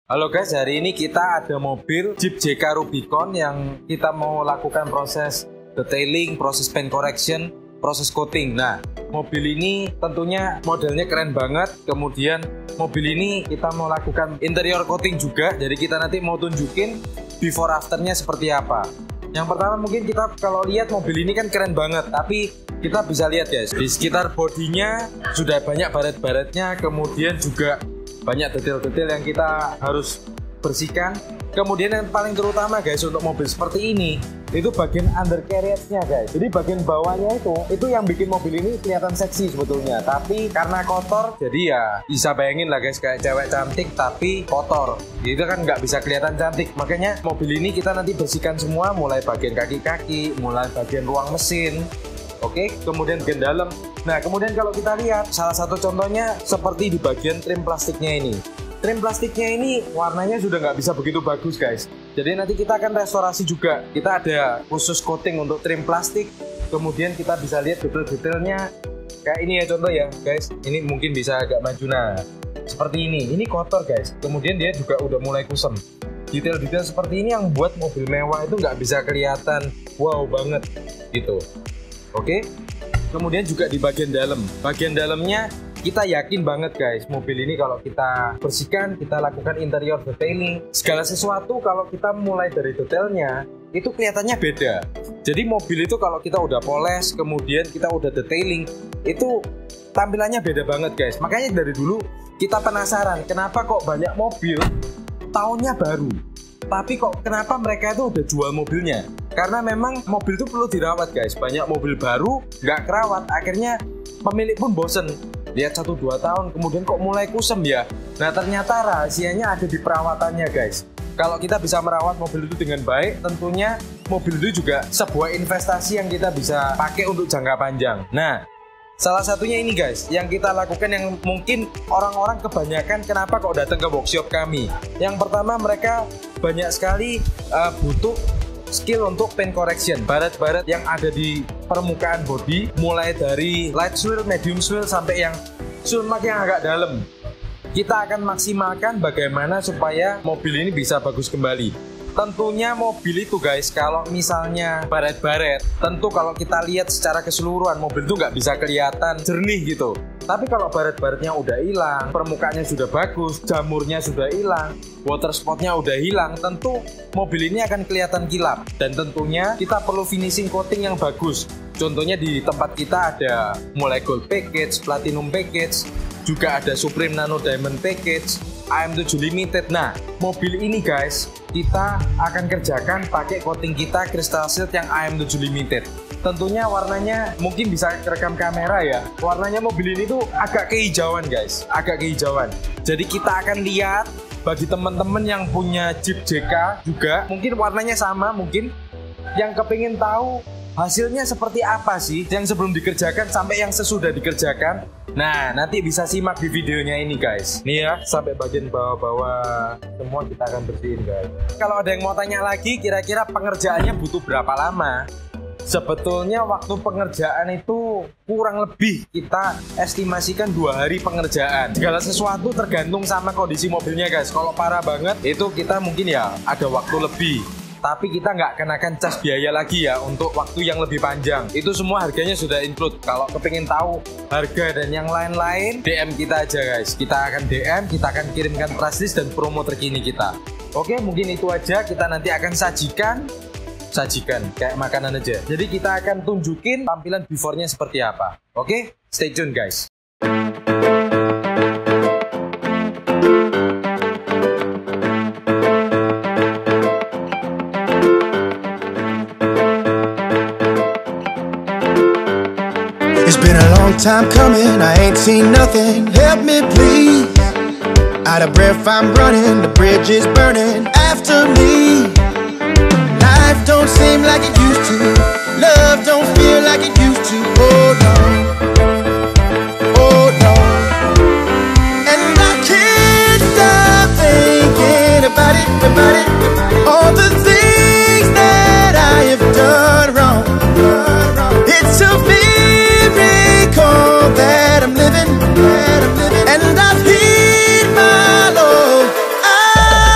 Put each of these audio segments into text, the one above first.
Halo guys, hari ini kita ada mobil Jeep JK Rubicon yang kita mau lakukan proses detailing, proses paint correction, proses coating. Nah, mobil ini tentunya modelnya keren banget. Kemudian mobil ini kita mau lakukan interior coating juga. Jadi kita nanti mau tunjukin before afternya seperti apa. Yang pertama mungkin kita kalau lihat mobil ini kan keren banget, tapi kita bisa lihat guys, di sekitar bodinya sudah banyak baret-baretnya, kemudian juga banyak detail-detail yang kita harus bersihkan. Kemudian yang paling terutama guys untuk mobil seperti ini itu bagian undercarriage-nya guys. Jadi bagian bawahnya itu yang bikin mobil ini kelihatan seksi sebetulnya. Tapi karena kotor, jadi ya bisa bayangin lah guys, kayak cewek cantik tapi kotor. Itu kan nggak bisa kelihatan cantik. Makanya mobil ini kita nanti bersihkan semua, mulai bagian kaki-kaki, mulai bagian ruang mesin. Oke, kemudian bagian dalam. Nah, kemudian kalau kita lihat salah satu contohnya seperti di bagian trim plastiknya ini. Trim plastiknya ini warnanya sudah nggak bisa begitu bagus guys. Jadi nanti kita akan restorasi juga. Kita ada khusus coating untuk trim plastik. Kemudian kita bisa lihat detail-detailnya. Kayak ini ya contoh ya guys. Ini mungkin bisa agak maju. Nah, seperti ini. Ini kotor guys. Kemudian dia juga udah mulai kusam. Detail-detail seperti ini yang buat mobil mewah itu nggak bisa kelihatan wow banget gitu. Oke. Kemudian juga di bagian dalam. Bagian dalamnya kita yakin banget guys, mobil ini kalau kita bersihkan, kita lakukan interior detailing, segala sesuatu kalau kita mulai dari detailnya itu kelihatannya beda. Jadi mobil itu kalau kita udah poles, kemudian kita udah detailing, itu tampilannya beda banget guys. Makanya dari dulu kita penasaran kenapa kok banyak mobil tahunnya baru, tapi kok kenapa mereka itu udah jual mobilnya. Karena memang mobil itu perlu dirawat guys. Banyak mobil baru nggak kerawat, akhirnya pemilik pun bosen. Lihat 1-2 tahun kemudian kok mulai kusem ya. Nah ternyata rahasianya ada di perawatannya guys. Kalau kita bisa merawat mobil itu dengan baik, tentunya mobil itu juga sebuah investasi yang kita bisa pakai untuk jangka panjang. Nah salah satunya ini guys, yang kita lakukan yang mungkin orang-orang kebanyakan kenapa kok datang ke workshop kami. Yang pertama mereka banyak sekali butuh skill untuk paint correction, baret-baret yang ada di permukaan bodi, mulai dari light swirl, medium swirl, sampai yang swirl mark yang agak dalam. Kita akan maksimalkan bagaimana supaya mobil ini bisa bagus kembali. Tentunya mobil itu guys, kalau misalnya baret-baret, tentu kalau kita lihat secara keseluruhan mobil itu nggak bisa kelihatan jernih gitu. Tapi kalau baret-baretnya udah hilang, permukaannya sudah bagus, jamurnya sudah hilang, water spotnya udah hilang, tentu mobil ini akan kelihatan kilap. Dan tentunya kita perlu finishing coating yang bagus. Contohnya di tempat kita ada mulai gold package, platinum package, juga ada Supreme Nano Diamond package, AM7 Limited. Nah, mobil ini guys, kita akan kerjakan pakai coating kita Crystal Shield yang AM7 Limited. Tentunya warnanya mungkin bisa rekam kamera ya. Warnanya mobil ini tuh agak kehijauan guys, agak kehijauan. Jadi kita akan lihat bagi teman-teman yang punya Jeep JK juga, mungkin warnanya sama, mungkin yang kepingin tahu hasilnya seperti apa sih yang sebelum dikerjakan sampai yang sesudah dikerjakan. Nah, nanti bisa simak di videonya ini guys. Nih ya, sampai bagian bawah-bawah semua kita akan bersihin guys. Kalau ada yang mau tanya lagi, kira-kira pengerjaannya butuh berapa lama? Sebetulnya waktu pengerjaan itu kurang lebih kita estimasikan 2 hari pengerjaan. Segala sesuatu tergantung sama kondisi mobilnya guys. Kalau parah banget itu kita mungkin ya ada waktu lebih. Tapi kita nggak kenakan cas biaya lagi ya untuk waktu yang lebih panjang. Itu semua harganya sudah include. Kalau kepingin tahu harga dan yang lain-lain, DM kita aja guys. Kita akan DM, kita akan kirimkan price list dan promo terkini kita. Oke, mungkin itu aja. Kita nanti akan sajikan kayak makanan aja. Jadi kita akan tunjukin tampilan before-nya seperti apa. Oke, stay tune guys. It's been a long time coming, I ain't seen nothing. Help me please. Out of breath I'm running, the bridge is burning after me. Life don't seem like it used to. Love don't feel like it used to. Oh no, oh no. And I can't stop thinking about it, about it. All the things that I have done wrong. It's a miracle that I'm living, and I've hit my low. I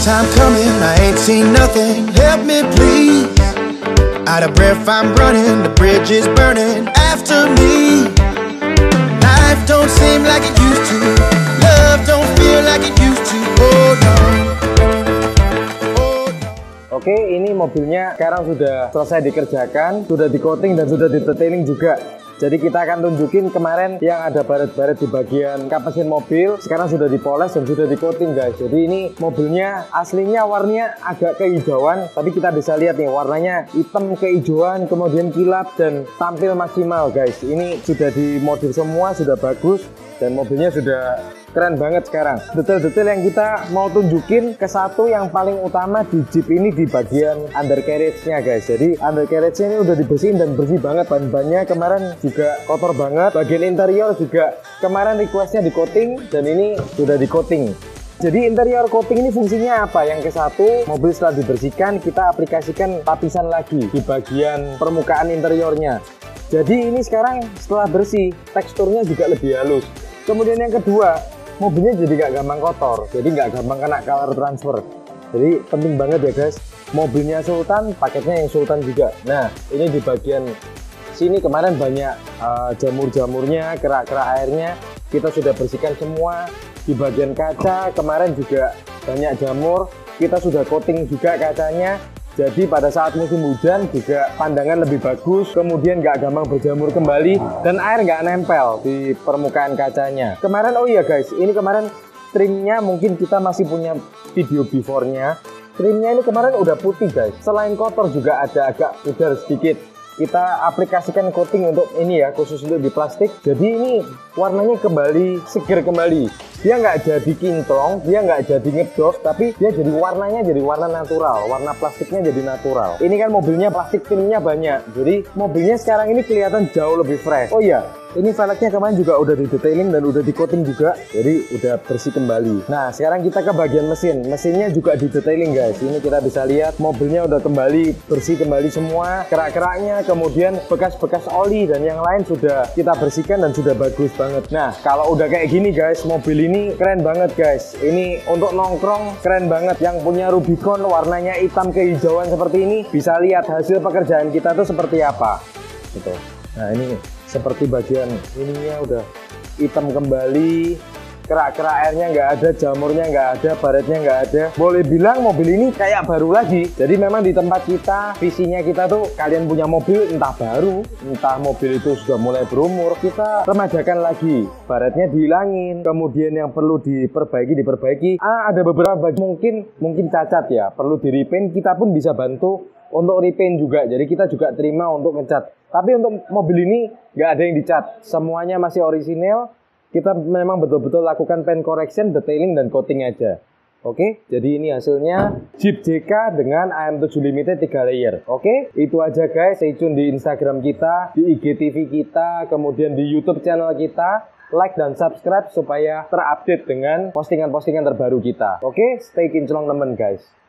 time coming, I ain't seen nothing. Help me please. Out of breath I'm running, the bridge is burning after me. Life don't seem like it used to. Love don't feel like it used to. Oh no. Oke, ini mobilnya sekarang sudah selesai dikerjakan, sudah di coating dan sudah di detailing juga. Jadi kita akan tunjukin kemarin yang ada baret-baret di bagian kap mesin mobil, sekarang sudah dipoles dan sudah di coating guys. Jadi ini mobilnya aslinya warnanya agak kehijauan, tapi kita bisa lihat nih warnanya hitam kehijauan, kemudian kilap dan tampil maksimal guys. Ini sudah dimodif semua, sudah bagus dan mobilnya sudah keren banget sekarang. Detail-detail yang kita mau tunjukin ke satu yang paling utama di Jeep ini di bagian undercarriage-nya guys. Jadi undercarriage-nya ini udah dibersihin dan bersih banget. Ban-bannya kemarin juga kotor banget. Bagian interior juga kemarin requestnya di coating dan ini sudah di coating. Jadi interior coating ini fungsinya apa? Yang ke satu, mobil setelah dibersihkan kita aplikasikan lapisan lagi di bagian permukaan interiornya. Jadi ini sekarang setelah bersih, teksturnya juga lebih halus. Kemudian yang kedua, mobilnya jadi nggak gampang kotor, jadi nggak gampang kena color transfer. Jadi penting banget ya guys, mobilnya Sultan, paketnya yang Sultan juga. Nah ini di bagian sini kemarin banyak jamur-jamurnya, kerak-kerak airnya, kita sudah bersihkan semua. Di bagian kaca kemarin juga banyak jamur, kita sudah coating juga kacanya. Jadi pada saat musim hujan juga pandangan lebih bagus, kemudian nggak gampang berjamur kembali dan air nggak nempel di permukaan kacanya. Kemarin oh iya guys, ini kemarin trimnya mungkin kita masih punya video before-nya. Trimnya ini kemarin udah putih guys. Selain kotor juga ada agak pudar sedikit. Kita aplikasikan coating untuk ini ya, khusus untuk di plastik. Jadi ini warnanya kembali seger kembali. Dia nggak jadi kinclong, dia nggak jadi ngedoff, tapi dia jadi warnanya jadi warna natural, warna plastiknya jadi natural. Ini kan mobilnya plastik filmnya banyak, jadi mobilnya sekarang ini kelihatan jauh lebih fresh. Oh iya, ini velgnya kemarin juga udah di detailing dan udah di coating juga, jadi udah bersih kembali. Nah sekarang kita ke bagian mesin, mesinnya juga di detailing guys. Ini kita bisa lihat mobilnya udah kembali bersih kembali semua, kerak-keraknya, kemudian bekas-bekas oli dan yang lain sudah kita bersihkan dan sudah bagus banget. Nah kalau udah kayak gini guys, mobil ini keren banget guys. Ini untuk nongkrong keren banget. Yang punya Rubicon warnanya hitam kehijauan seperti ini, bisa lihat hasil pekerjaan kita tuh seperti apa gitu. Nah ini seperti bagian ininya udah hitam kembali, kerak-kerak airnya nggak ada, jamurnya nggak ada, baretnya nggak ada. Boleh bilang mobil ini kayak baru lagi. Jadi memang di tempat kita, visinya kita tuh kalian punya mobil entah baru, entah mobil itu sudah mulai berumur, kita remajakan lagi, baretnya dihilangin, kemudian yang perlu diperbaiki. Ada beberapa bagian mungkin cacat ya, perlu di repaint, kita pun bisa bantu untuk repaint juga. Jadi kita juga terima untuk ngecat. Tapi untuk mobil ini nggak ada yang dicat, semuanya masih orisinil. Kita memang betul-betul lakukan paint correction, detailing, dan coating aja. Oke, jadi ini hasilnya Jeep JK dengan AM7 Limited 3 layer. Oke, itu aja guys. Stay tune di Instagram kita, di IGTV kita, kemudian di YouTube channel kita. Like dan subscribe supaya terupdate dengan postingan-postingan terbaru kita. Oke, stay kinclong temen guys.